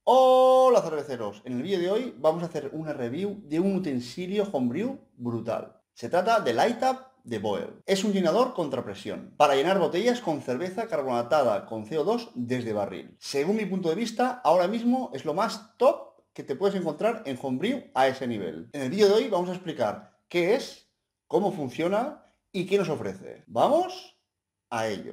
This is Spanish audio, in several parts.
Hola cerveceros, en el vídeo de hoy vamos a hacer una review de un utensilio homebrew brutal. Se trata del iTap de Boel. Es un llenador contra presión para llenar botellas con cerveza carbonatada con CO2 desde barril. Según mi punto de vista, ahora mismo es lo más top que te puedes encontrar en homebrew a ese nivel. En el vídeo de hoy vamos a explicar qué es, cómo funciona y qué nos ofrece. ¡Vamos a ello!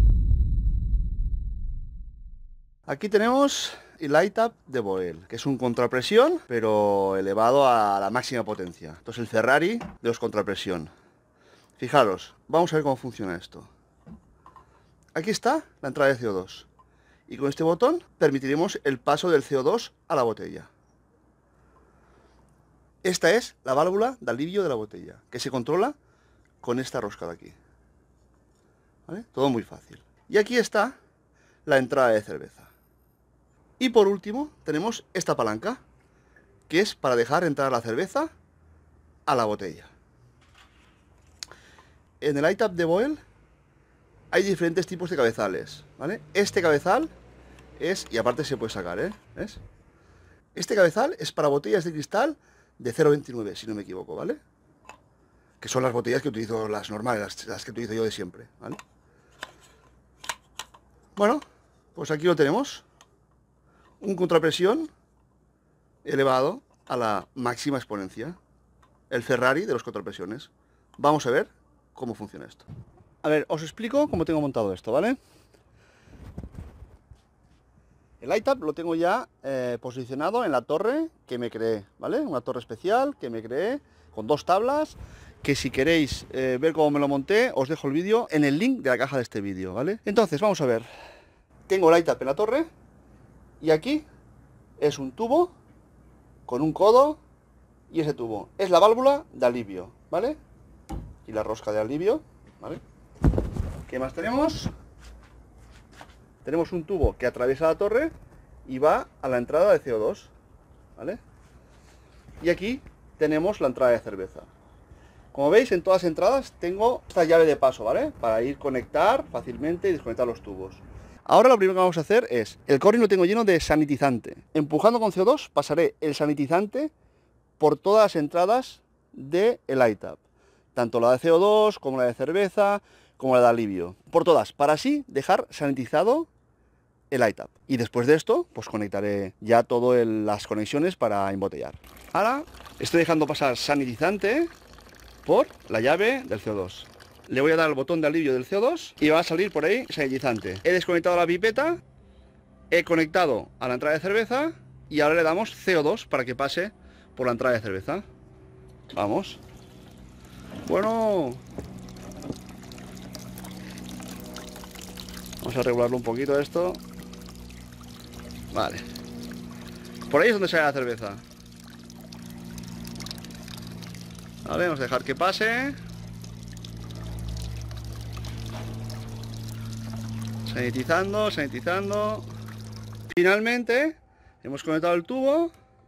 Aquí tenemos el iTap de Boel, que es un contrapresión, pero elevado a la máxima potencia. Esto es el Ferrari de los contrapresión. Fijaros, vamos a ver cómo funciona esto. Aquí está la entrada de CO2. Y con este botón permitiremos el paso del CO2 a la botella. Esta es la válvula de alivio de la botella, que se controla con esta rosca de aquí. ¿Vale? Todo muy fácil. Y aquí está la entrada de cerveza. Y por último tenemos esta palanca, que es para dejar entrar la cerveza a la botella. En el iTap de Boel hay diferentes tipos de cabezales, ¿vale? Este cabezal es, y aparte se puede sacar, ¿ves? Este cabezal es para botellas de cristal de 0,29, si no me equivoco, ¿vale? Que son las botellas que utilizo, las normales, las que utilizo yo de siempre, ¿vale? Bueno, pues aquí lo tenemos. Un contrapresión elevado a la máxima exponencia. El Ferrari de los contrapresiones. Vamos a ver cómo funciona esto. A ver, os explico cómo tengo montado esto, ¿vale? El iTap lo tengo ya posicionado en la torre que me creé, ¿vale? Una torre especial que me creé con dos tablas, que si queréis ver cómo me lo monté, os dejo el vídeo en el link de la caja de este vídeo, ¿vale? Entonces, vamos a ver. Tengo el iTap en la torre y aquí es un tubo con un codo y ese tubo es la válvula de alivio, ¿vale? Y la rosca de alivio, ¿vale? ¿Qué más tenemos? Tenemos un tubo que atraviesa la torre y va a la entrada de CO2, ¿vale? Y aquí tenemos la entrada de cerveza. Como veis, en todas las entradas tengo esta llave de paso, ¿vale? Para ir conectar fácilmente y desconectar los tubos. Ahora lo primero que vamos a hacer es, el corning lo tengo lleno de sanitizante. Empujando con CO2 pasaré el sanitizante por todas las entradas del iTap. Tanto la de CO2 como la de cerveza, como la de alivio. Por todas, para así dejar sanitizado el iTap. Y después de esto, pues conectaré ya todas las conexiones para embotellar. Ahora estoy dejando pasar sanitizante por la llave del CO2. Le voy a dar al botón de alivio del CO2 y va a salir por ahí sanitizante. He desconectado la pipeta, he conectado a la entrada de cerveza y ahora le damos CO2 para que pase por la entrada de cerveza. Vamos. Bueno. Vamos a regularlo un poquito esto. Vale. Por ahí es donde sale la cerveza. Vale, vamos a dejar que pase. Sanitizando, sanitizando. Finalmente hemos conectado el tubo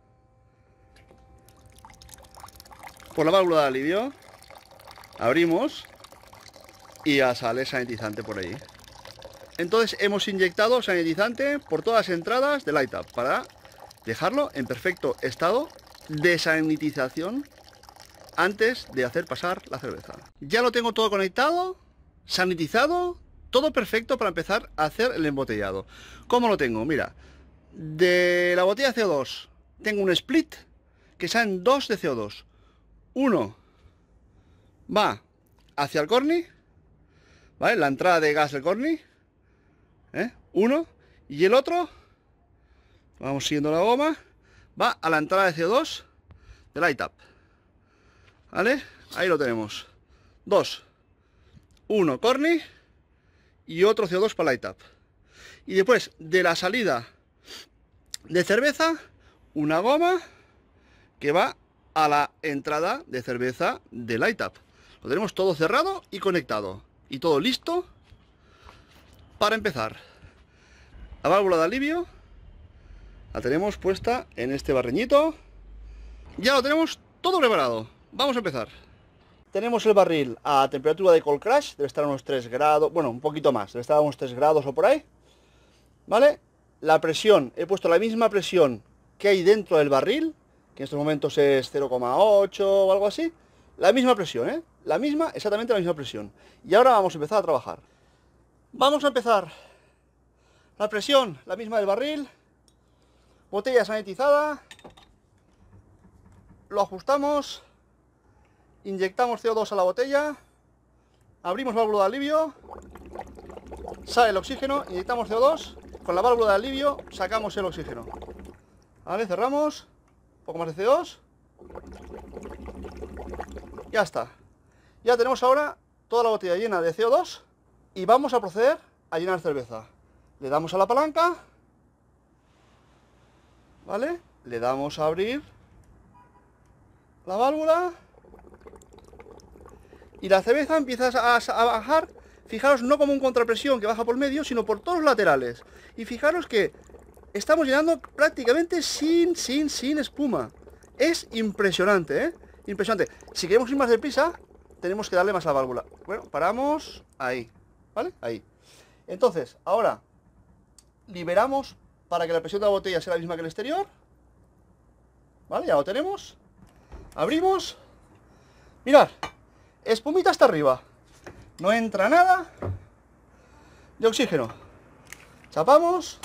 por la válvula de alivio. Abrimos y ya sale sanitizante por ahí. Entonces hemos inyectado sanitizante por todas las entradas del iTap para dejarlo en perfecto estado de sanitización antes de hacer pasar la cerveza. Ya lo tengo todo conectado, sanitizado, todo perfecto para empezar a hacer el embotellado. ¿Cómo lo tengo? Mira, de la botella de CO2 tengo un split que salen dos de CO2. Uno va hacia el corny, ¿vale? La entrada de gas del corny, uno, y el otro, vamos siguiendo la goma, va a la entrada de CO2 del iTap, ¿vale? Ahí lo tenemos. Dos. Uno corny y otro CO2 para el iTap. Y después de la salida de cerveza, una goma que va a la entrada de cerveza del iTap. Lo tenemos todo cerrado y conectado. Y todo listo para empezar. La válvula de alivio la tenemos puesta en este barreñito. Ya lo tenemos todo preparado. Vamos a empezar. Tenemos el barril a temperatura de cold crash, debe estar a unos 3 grados, bueno, un poquito más, debe estar a unos 3 grados o por ahí, ¿vale? la presión, he puesto la misma presión que hay dentro del barril, que en estos momentos es 0,8 o algo así. La misma presión, ¿eh? La misma, exactamente la misma presión. Y ahora vamos a empezar a trabajar. Vamos a empezar. La presión, la misma del barril. Botella sanitizada. Lo ajustamos. Inyectamos CO2 a la botella. Abrimos válvula de alivio. Sale el oxígeno. Inyectamos CO2. Con la válvula de alivio sacamos el oxígeno. Vale, cerramos. Un poco más de CO2. Ya está. Ya tenemos ahora toda la botella llena de CO2. Y vamos a proceder a llenar cerveza. Le damos a la palanca. ¿Vale? Le damos a abrir la válvula. Y la cerveza empieza a bajar. Fijaros, no como un contrapresión que baja por medio, sino por todos los laterales. Y fijaros que estamos llenando prácticamente sin espuma. Es impresionante, ¿eh? Impresionante. Si queremos ir más deprisa, tenemos que darle más a la válvula. Bueno, paramos ahí, ¿vale? Ahí. Entonces, ahora liberamos para que la presión de la botella sea la misma que el exterior. ¿Vale? Ya lo tenemos. Abrimos. Mirad, espumita hasta arriba. No entra nada de oxígeno. Chapamos.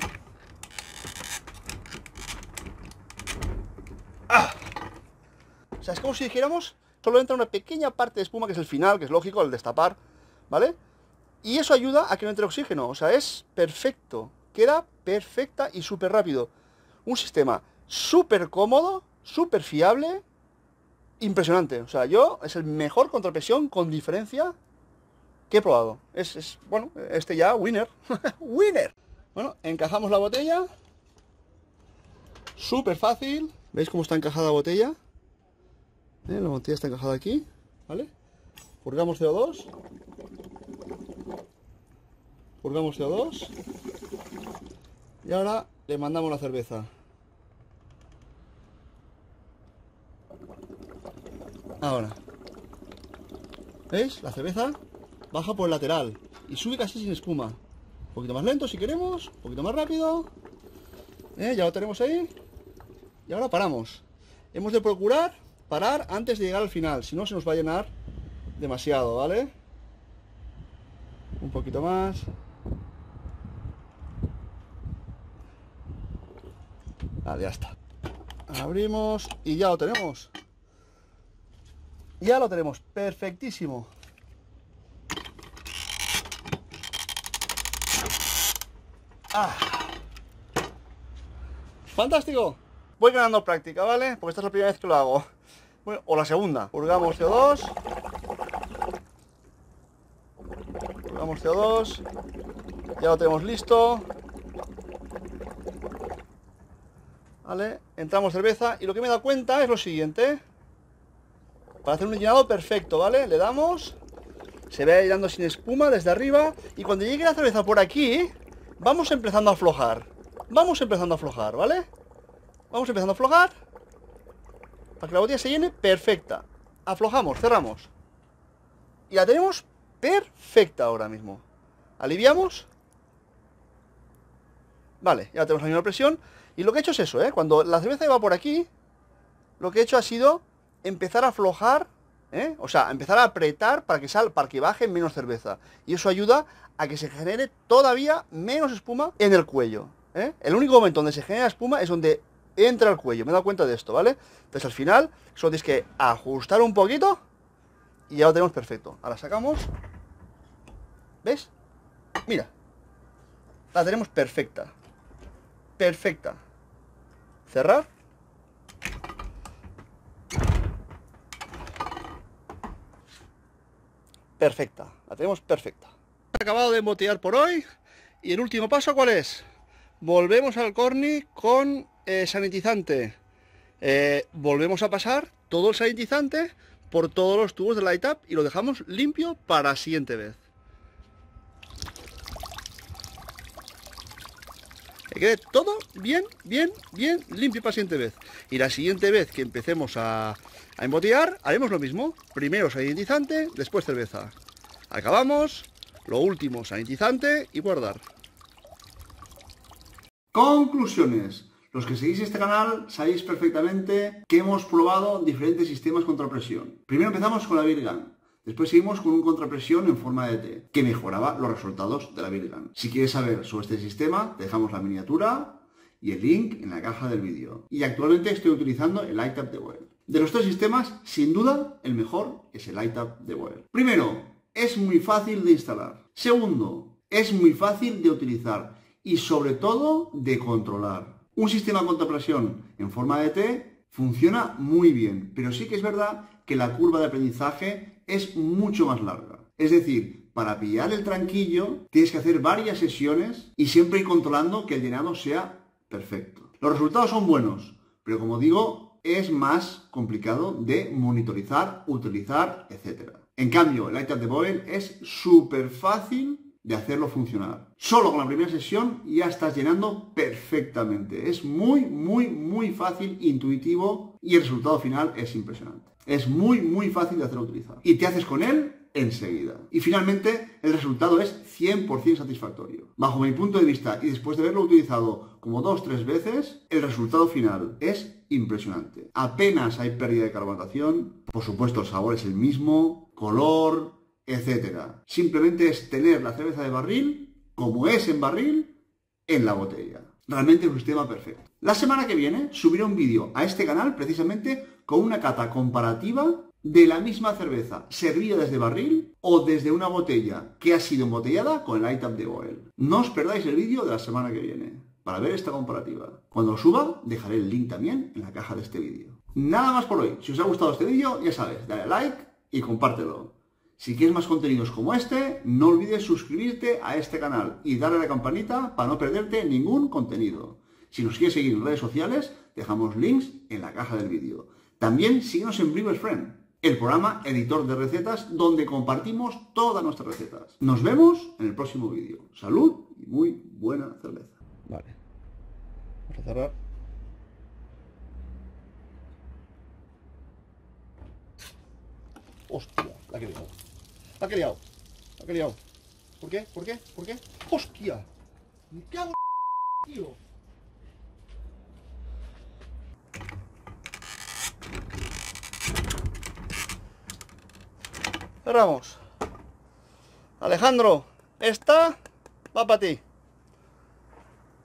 ¡Ah! O sea, es como si dijéramos, solo entra una pequeña parte de espuma, que es el final, que es lógico, el destapar, ¿vale? Y eso ayuda a que no entre oxígeno. O sea, es perfecto. Queda perfecta y súper rápido. Un sistema súper cómodo, súper fiable, impresionante. O sea, es el mejor contrapresión con diferencia que he probado. Bueno, este ya, winner. Winner. Bueno, encajamos la botella. Súper fácil. ¿Veis cómo está encajada la botella? La botella está encajada aquí, ¿vale? Purgamos CO2. Purgamos CO2. Y ahora le mandamos la cerveza. Ahora. ¿Veis? La cerveza baja por el lateral y sube casi sin espuma. Un poquito más lento si queremos, un poquito más rápido. Ya lo tenemos ahí. Y ahora paramos. Hemos de procurar parar antes de llegar al final, si no se nos va a llenar demasiado, ¿vale? Un poquito más. Vale, ya está. Abrimos y ya lo tenemos. Ya lo tenemos, perfectísimo. ¡Ah! ¡Fantástico! Voy ganando práctica, ¿vale? Porque esta es la primera vez que lo hago. Bueno, o la segunda. Purgamos CO2. Purgamos CO2. Ya lo tenemos listo. ¿Vale? Entramos cerveza. Y lo que me he dado cuenta es lo siguiente. Para hacer un llenado perfecto, ¿vale? Le damos. Se ve llenando sin espuma desde arriba. Y cuando llegue la cerveza por aquí, vamos empezando a aflojar. Vamos empezando a aflojar, ¿vale? Vamos empezando a aflojar. Para que la botella se llene perfecta. Aflojamos, cerramos. Y la tenemos perfecta ahora mismo. Aliviamos. Vale, ya tenemos la misma presión. Y lo que he hecho es eso, ¿eh? Cuando la cerveza iba por aquí, lo que he hecho ha sido empezar a aflojar, ¿eh? O sea, empezar a apretar para que baje menos cerveza. Y eso ayuda a que se genere todavía menos espuma en el cuello, ¿eh? El único momento donde se genera espuma es donde entra el cuello. Me he dado cuenta de esto, ¿vale? Entonces al final solo tienes que ajustar un poquito y ya lo tenemos perfecto. Ahora sacamos. ¿Ves? Mira. La tenemos perfecta. Perfecta. Cerrar. Perfecta. La tenemos perfecta. He acabado de embotellar por hoy. Y el último paso, ¿cuál es? Volvemos al corny con sanitizante. Volvemos a pasar todo el sanitizante por todos los tubos de Light Up y lo dejamos limpio para la siguiente vez. Que quede todo bien limpio para la siguiente vez. Y la siguiente vez que empecemos a embotellar, haremos lo mismo. Primero sanitizante, después cerveza. Acabamos, lo último sanitizante y guardar. Conclusiones. Los que seguís este canal sabéis perfectamente que hemos probado diferentes sistemas contra presión. Primero empezamos con la Beer Gun. Después seguimos con un contrapresión en forma de T, que mejoraba los resultados de la Beer Gun. Si quieres saber sobre este sistema, te dejamos la miniatura y el link en la caja del vídeo. Y actualmente estoy utilizando el iTap de Boyle. De los tres sistemas, sin duda, el mejor es el iTap de Boyle. Primero, es muy fácil de instalar. Segundo, es muy fácil de utilizar y sobre todo de controlar. Un sistema contra presión en forma de T funciona muy bien, pero sí que es verdad que la curva de aprendizaje es mucho más larga. Es decir, para pillar el tranquillo tienes que hacer varias sesiones y siempre ir controlando que el llenado sea perfecto. Los resultados son buenos, pero como digo, es más complicado de monitorizar, utilizar, etc. En cambio, el iTap de Boyle es súper fácil de hacerlo funcionar. Solo con la primera sesión ya estás llenando perfectamente. Es muy fácil, intuitivo y el resultado final es impresionante. Es muy fácil de hacerlo utilizar. Y te haces con él enseguida. Y finalmente, el resultado es 100% satisfactorio. Bajo mi punto de vista y después de haberlo utilizado como 2-3 veces, el resultado final es impresionante. Apenas hay pérdida de carbonatación. Por supuesto, el sabor es el mismo, color, etcétera. Simplemente es tener la cerveza de barril, como es en barril, en la botella. Realmente es un sistema perfecto. La semana que viene subiré un vídeo a este canal precisamente con una cata comparativa de la misma cerveza servida desde barril o desde una botella que ha sido embotellada con el iTap de Boyle. No os perdáis el vídeo de la semana que viene para ver esta comparativa. Cuando lo suba, dejaré el link también en la caja de este vídeo. Nada más por hoy. Si os ha gustado este vídeo, ya sabes, dale like y compártelo. Si quieres más contenidos como este, no olvides suscribirte a este canal y darle a la campanita para no perderte ningún contenido. Si nos quieres seguir en redes sociales, dejamos links en la caja del vídeo. También síguenos en Brewers Friend, el programa editor de recetas donde compartimos todas nuestras recetas. Nos vemos en el próximo vídeo. Salud y muy buena cerveza. Vale. Vamos a cerrar. Hostia, la que he liado. La que he liado. La que he liado. ¿Por qué? ¿Por qué? ¿Por qué? ¡Hostia! ¡Me cago en... tío! Cerramos. Alejandro, esta va para ti.